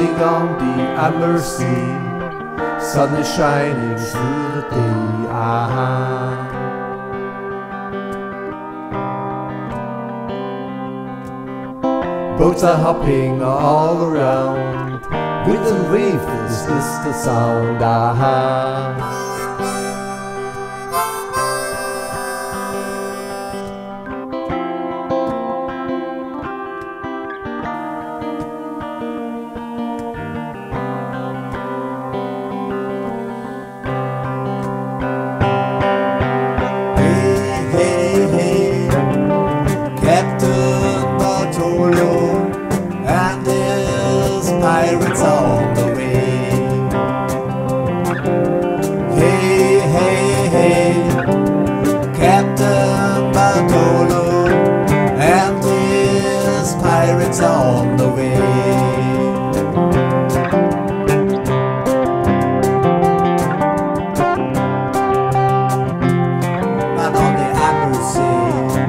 sailing on the Ammersee, sun is shining through the day. Boats are hopping all around, wind and wave, this is the sound. Captain Bartolo and his pirates on the way. Hey, hey, hey, Captain Bartolo and his pirates on the way. And on the Ammersee,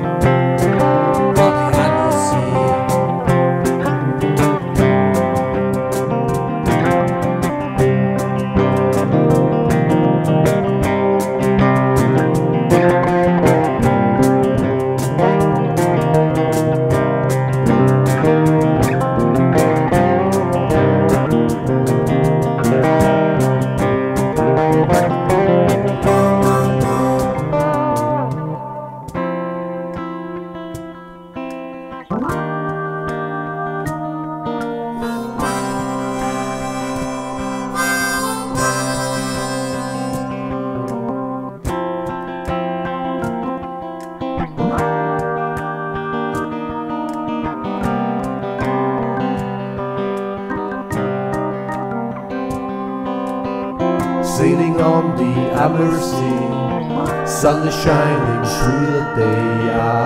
sailing on the Ammersee, sun is shining through the day.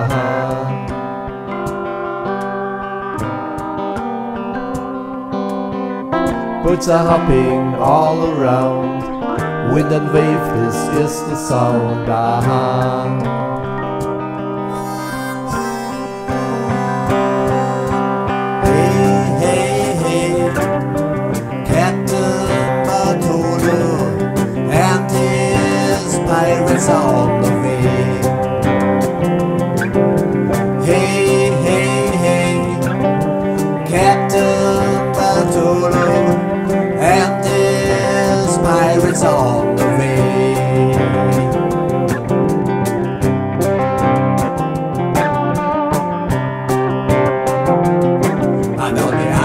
Birds are hopping all around, wind and wave, this is the sound. Hey, hey, hey, Captain Bartolo and his pirates on the way. Hey, hey, hey, Captain Bartolo and his pirates on the way. I know the